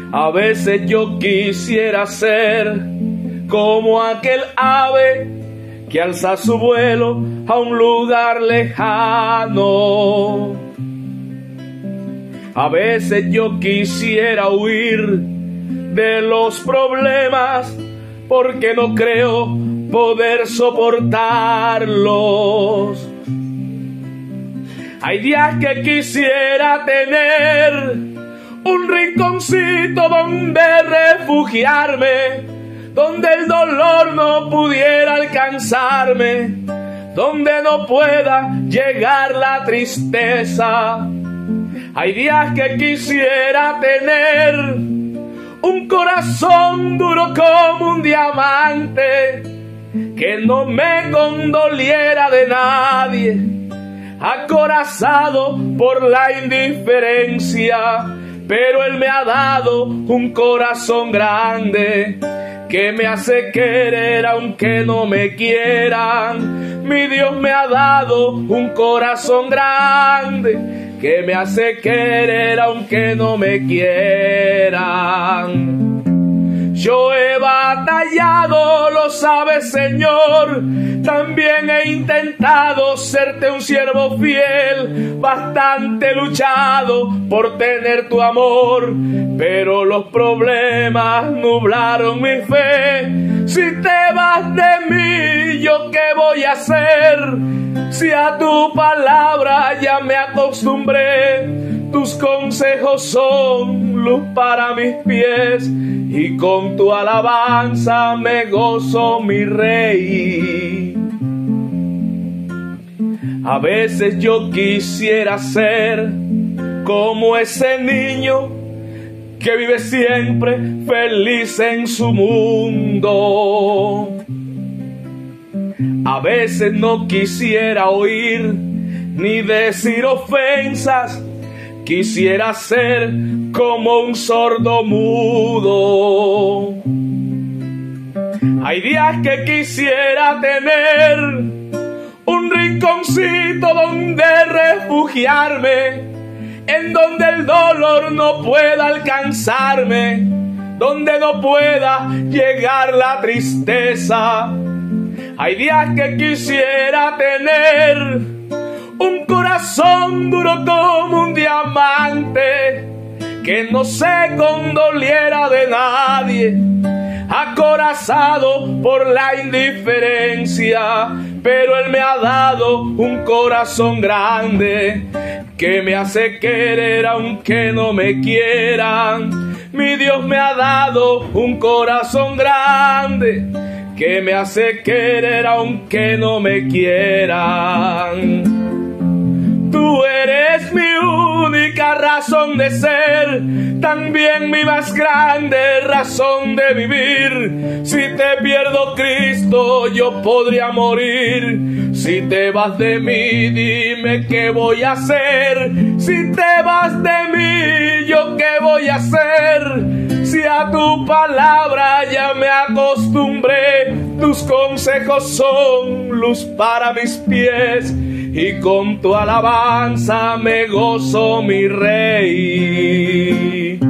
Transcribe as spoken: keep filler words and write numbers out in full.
A veces yo quisiera ser como aquel ave que alza su vuelo a un lugar lejano. A veces yo quisiera huir de los problemas porque no creo poder soportarlos. Hay días que quisiera tener un rinconcito donde refugiarme, donde el dolor no pudiera alcanzarme, donde no pueda llegar la tristeza. Hay días que quisiera tener un corazón duro como un diamante, que no me condoliera de nadie, acorazado por la indiferencia. Pero Él me ha dado un corazón grande que me hace querer aunque no me quieran. Mi Dios me ha dado un corazón grande que me hace querer aunque no me quieran. Yo he batallado, lo sabes, Señor. También he intentado serte un siervo fiel, bastante luchado por tener tu amor, pero los problemas nublaron mi fe. Si te vas de mí, ¿yo qué voy a hacer? Si a tu palabra ya me acostumbré. Tus consejos son luz para mis pies, y con tu alabanza me gozo, mi Rey. A veces yo quisiera ser como ese niño que vive siempre feliz en su mundo. A veces no quisiera oír ni decir ofensas. Quisiera ser como un sordo mudo. Hay días que quisiera tener un rinconcito donde refugiarme, en donde el dolor no pueda alcanzarme, donde no pueda llegar la tristeza. Hay días que quisiera tener un corazón duro como un diamante, que no se condoliera de nadie, acorazado por la indiferencia. Pero Él me ha dado un corazón grande que me hace querer aunque no me quieran. Mi Dios me ha dado un corazón grande que me hace querer aunque no me quieran. Tú eres mi única razón de ser, también mi más grande razón de vivir. Si te pierdo, Cristo, yo podría morir. Si te vas de mí, dime qué voy a hacer. Si te vas de mí, yo qué voy a hacer. Si a tu palabra ya me acostumbré, tus consejos son luz para mis pies, y con tu alabanza me gozo, mi Rey.